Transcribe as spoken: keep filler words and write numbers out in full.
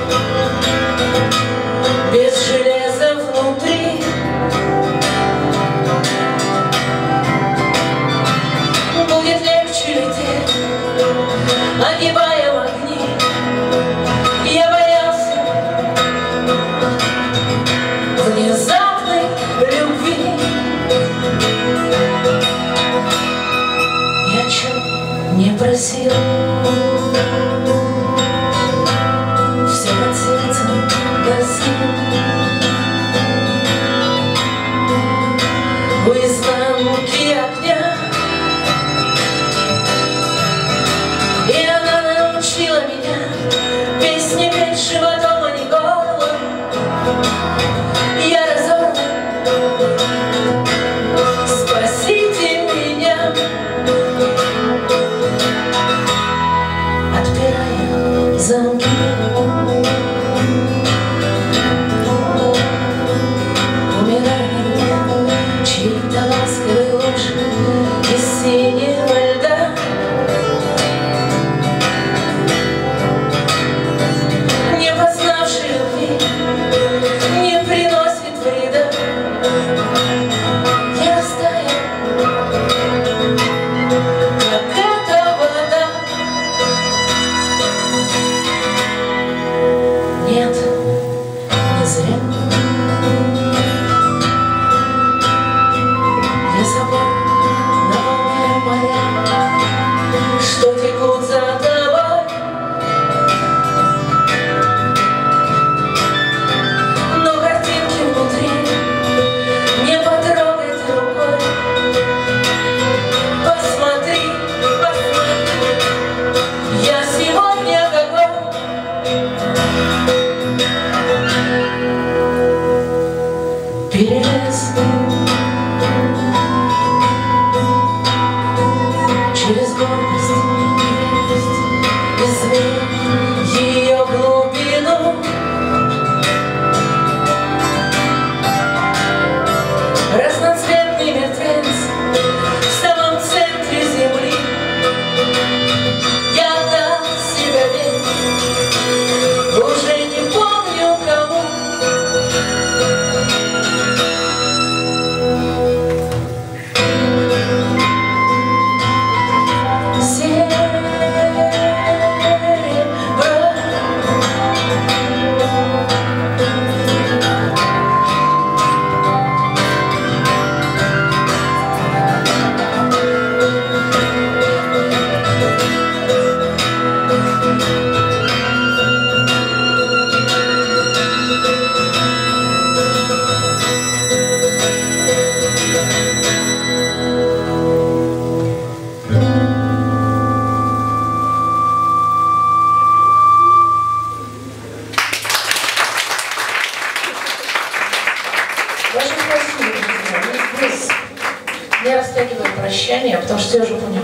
без железа внутри. Будет легче лететь, огибая огни. Я боялся внезапной любви. Ни о чем не просил, все под сердцем носил. У изнанки огня, и она научила меня песни петь животом, а не горлом. Я разорван, спасите меня. Отпирая замки, умирая чьей-то ласковой ложи из синего льда. Не познавший любви не приносит вреда. Я растаял, как эта вода. Нет, не зря я собой наполняю моря, что текут за тобой. Но картинки внутри не потрогать рукой. Посмотри, посмотри, я сегодня какой. Перелез через гордость и ревность, измерив ее глубину. Разноцветный мертвец в самом центре земли. Я дал себя ведь, уже не помню кому. Очень спасибо, друзья. Мы здесь не растягиваем прощание, потому что я уже поняла.